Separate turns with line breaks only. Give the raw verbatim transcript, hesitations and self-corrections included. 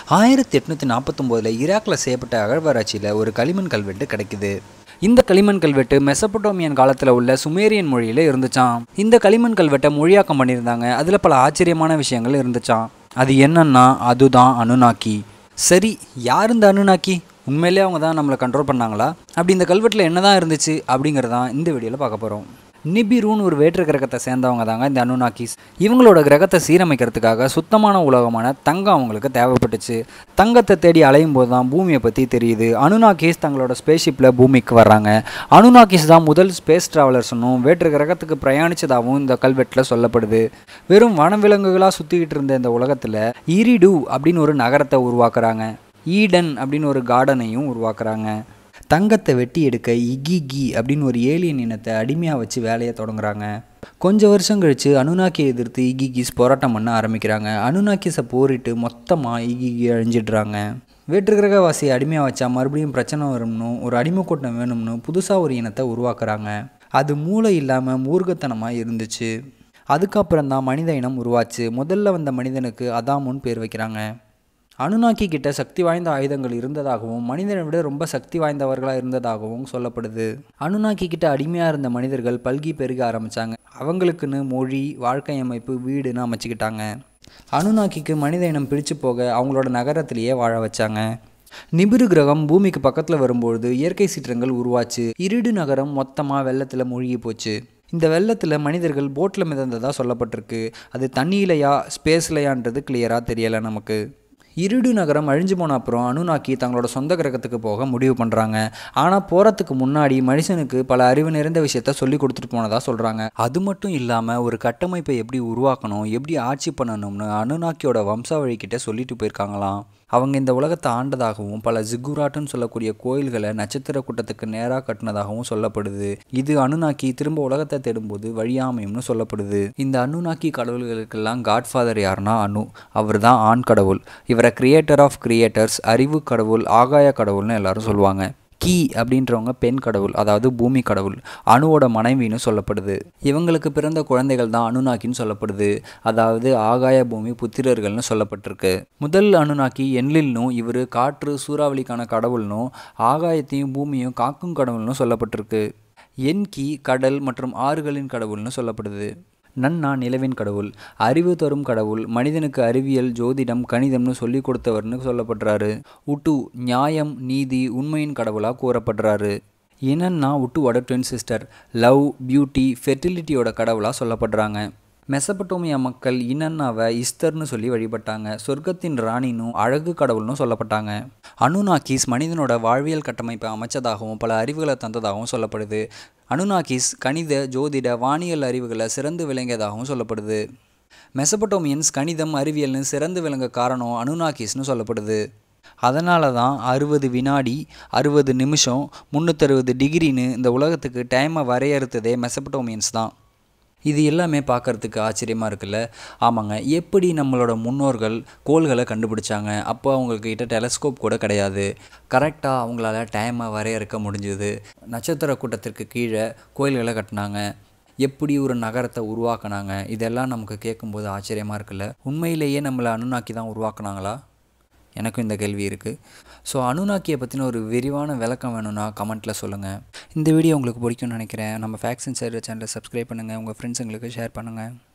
ஆயிரத்தி எட்நூற்றி நாற்பத்தொம்போதில் ஈராக்கில் செய்யப்பட்ட அகழ்வாராய்ச்சியில் ஒரு களிமண் கல்வெட்டு கிடைக்குது. இந்த களிமண் கல்வெட்டு மெசபடோமியன் காலத்தில் உள்ள சுமேரியன் மொழியில் இருந்துச்சான். இந்த களிமண் கல்வெட்டை மொழியாக்கம் பண்ணியிருந்தாங்க. அதில் பல ஆச்சரியமான விஷயங்கள் இருந்துச்சான். அது என்னன்னா அதுதான் அனுநாக்கி. சரி, யார் இந்த அனுநாக்கி? உண்மையிலே அவங்க தான் நம்மளை கண்ட்ரோல் பண்ணாங்களா? அப்படி இந்த கல்வெட்டில் என்ன தான் இருந்துச்சு அப்படிங்கிறதான் இந்த வீடியோவில் பார்க்க போகிறோம். நிபிரூன் ஒரு வேற்று கிரகத்தை சேர்ந்தவங்க தாங்க இந்த அனுநாக்கிஸ். இவங்களோட கிரகத்தை சீரமைக்கிறதுக்காக சுத்தமான உலகமான தங்கம் அவங்களுக்கு தேவைப்பட்டுச்சு. தங்கத்தை தேடி அலையும் போது தான் பூமியை பற்றி தெரியுது. அனுநாக்கிஸ் தங்களோட ஸ்பேஸ்ஷிப்பில் பூமிக்கு வர்றாங்க. அனுநாக்கிஸ் தான் முதல் ஸ்பேஸ் ட்ராவலர்ஸ்னும் வேற்று கிரகத்துக்கு பிரயாணித்ததாகவும் இந்த கல்வெட்டில் சொல்லப்படுது. வெறும் வனவிலங்குகளாக சுற்றிக்கிட்டு இருந்த இந்த உலகத்தில் ஈரிடு அப்படின்னு ஒரு நகரத்தை உருவாக்குறாங்க. ஈடன் அப்படின்னு ஒரு கார்டனையும் உருவாக்குறாங்க. தங்கத்தை வெட்டி எடுக்க இகிகி அப்படின்னு ஒரு ஏலியன் இனத்தை அடிமையாக வச்சு வேலையை தொடங்குறாங்க. கொஞ்சம் வருஷம் கழித்து அனுநாக்கியை எதிர்த்து இகிகிஸ் போராட்டம் பண்ண ஆரம்பிக்கிறாங்க. அனுநாக்கிஸை போரிட்டு மொத்தமாக இகிகி அழிஞ்சிடுறாங்க. வேற்றுக்கிரகவாசியை அடிமையாக வச்சா மறுபடியும் பிரச்சனை வரும்னு ஒரு அடிமை கூட்டம் வேணும்னு புதுசாக ஒரு இனத்தை உருவாக்குறாங்க. அது மூளை இல்லாமல் மூர்க்கத்தனமாக இருந்துச்சு. அதுக்கப்புறம் தான் மனித இனம் உருவாச்சு. முதல்ல வந்த மனிதனுக்கு அதாமுன்னு பேர் வைக்கிறாங்க. அனுநாக்கி கிட்ட சக்தி வாய்ந்த ஆயுதங்கள் இருந்ததாகவும் மனிதனை விட ரொம்ப சக்தி வாய்ந்தவர்களாக இருந்ததாகவும் சொல்லப்படுது. அனுநாக்கி கிட்ட அடிமையாக இருந்த மனிதர்கள் பல்கி பெருக ஆரம்பித்தாங்க. அவங்களுக்குன்னு மொழி, வாழ்க்கை அமைப்பு, வீடுன்னு அமைச்சிக்கிட்டாங்க. அனுநாக்கிக்கு மனித இனம் பிடிச்சு போக அவங்களோட நகரத்திலேயே வாழ வச்சாங்க. நிபிரு கிரகம் பூமிக்கு பக்கத்தில் வரும்பொழுது இயற்கை சீற்றங்கள் உருவாச்சு. இருடு நகரம் மொத்தமாக வெள்ளத்தில் மூழ்கி போச்சு. இந்த வெள்ளத்தில் மனிதர்கள் போட்டில் மிதந்ததாக சொல்லப்பட்டிருக்கு. அது தண்ணியிலையா ஸ்பேஸ்லையான்றது கிளியராக தெரியலை நமக்கு. இருடு நகரம் அழிஞ்சு போன அப்புறம் அனுநாக்கி தங்களோட சொந்த கிரகத்துக்கு போக முடிவு பண்ணுறாங்க. ஆனால் போகிறதுக்கு முன்னாடி மனுஷனுக்கு பல அறிவு நிறைந்த விஷயத்த சொல்லி கொடுத்துட்டு போனதாக சொல்கிறாங்க. அது மட்டும் இல்லாமல் ஒரு கட்டமைப்பை எப்படி உருவாக்கணும், எப்படி ஆட்சி பண்ணணும்னு அனுநாக்கியோட வம்சாவழிக்கிட்ட சொல்லிட்டு போயிருக்காங்களாம். அவங்க இந்த உலகத்தை ஆண்டதாகவும் பல ஜிகுராட்டுன்னு சொல்லக்கூடிய கோயில்களை நட்சத்திர கூட்டத்துக்கு நேராக கட்டினதாகவும் சொல்லப்படுது. இது அனுநாக்கி திரும்ப உலகத்தை தேடும்போது வழியாமையும்னு சொல்லப்படுது. இந்த அனுநாக்கி கடவுள்களுக்கெல்லாம் காட்ஃபாதர் யாருன்னா அனு. அவர் தான் ஆண் கடவுள். இவரை கிரியேட்டர் ஆஃப் கிரியேட்டர்ஸ், அறிவு கடவுள், ஆகாய கடவுள்னு எல்லாரும் சொல்லுவாங்க. கீ அப்படின்றவங்க பெண் கடவுள், அதாவது பூமி கடவுள். அணுவோட மனைவின்னு சொல்லப்படுது. இவங்களுக்கு பிறந்த குழந்தைகள் தான் அனுநாக்கின்னு சொல்லப்படுது. அதாவது ஆகாய பூமி புத்திரர்கள்னு சொல்லப்பட்டிருக்கு. முதல் அனுநாக்கி என்லில்னும் இவர் காற்று சூறாவளிக்கான கடவுள்னும் ஆகாயத்தையும் பூமியும் காக்கும் கடவுள்னு சொல்லப்பட்டிருக்கு. என்கி கடல் மற்றும் ஆறுகளின் கடவுள்னு சொல்லப்படுது. நன்னா நிலவின் கடவுள், அறிவு தரும் கடவுள், மனிதனுக்கு அறிவியல், ஜோதிடம், கணிதம்னு சொல்லி கொடுத்தவர்னு சொல்லப்படுறாரு. உட்டு நியாயம், நீதி, உண்மையின் கடவுளாக கூறப்படுறாரு. என்னன்னா உட்டுவோட ட்வின் சிஸ்டர், லவ், பியூட்டி, ஃபெர்டிலிட்டியோட கடவுளாக சொல்லப்படுறாங்க. மெசபடோமியா மக்கள் இனன்னாவை இஸ்தர்னு சொல்லி வழிபட்டாங்க. சொர்க்கத்தின் ராணினும் அழகு கடவுள்னு சொல்லப்பட்டாங்க. அனுநாக்கிஸ் மனிதனோட வாழ்வியல் கட்டமைப்பை அமைச்சதாகவும் பல அறிவுகளை தந்ததாகவும் சொல்லப்படுது. அனுநாக்கிஸ் கணித, ஜோதிட, வானியல் அறிவுகளை சிறந்து விளங்கியதாகவும் சொல்லப்படுது. மெசபடோமியன்ஸ் கணிதம், அறிவியல்னு சிறந்து விளங்க காரணம் அனுநாக்கிஸ்னு சொல்லப்படுது. அதனால தான் அறுபது வினாடி, அறுபது நிமிஷம், முந்நூற்றறுபது டிகிரின்னு இந்த உலகத்துக்கு டைமை வரையறுத்ததே மெசபடோமியன்ஸ் தான். இது எல்லாமே பார்க்குறதுக்கு ஆச்சரியமாக இருக்குல்ல? ஆமாங்க. எப்படி நம்மளோட முன்னோர்கள் கோள்களை கண்டுபிடிச்சாங்க? அப்போ அவங்கக்கிட்ட டெலஸ்கோப் கூட கிடையாது. கரெக்டாக அவங்களால டைமை வரையறுக்க முடிஞ்சுது. நட்சத்திர கூட்டத்திற்கு கீழே கோயில்களை கட்டினாங்க. எப்படி ஒரு நகரத்தை உருவாக்குனாங்க? இதெல்லாம் நமக்கு கேட்கும்போது ஆச்சரியமாக இருக்குல்ல? உண்மையிலேயே நம்மளை அனுநாக்கி தான் உருவாக்குனாங்களா? எனக்கும் இந்த கேள்வி இருக்குது. ஸோ அனுநாக்கியை பற்றின ஒரு விரிவான விளக்கம் வேணும்னா கமெண்ட்டில் சொல்லுங்கள். இந்த வீடியோ உங்களுக்கு பிடிக்கும்னு நினைக்கிறேன். நம்ம ஃபேக்ட்ஸ் இன்சைடர் சேனலை சப்ஸ்கிரைப் பண்ணுங்கள். உங்கள் ஃப்ரெண்ட்ஸுங்களுக்கு ஷேர் பண்ணுங்கள்.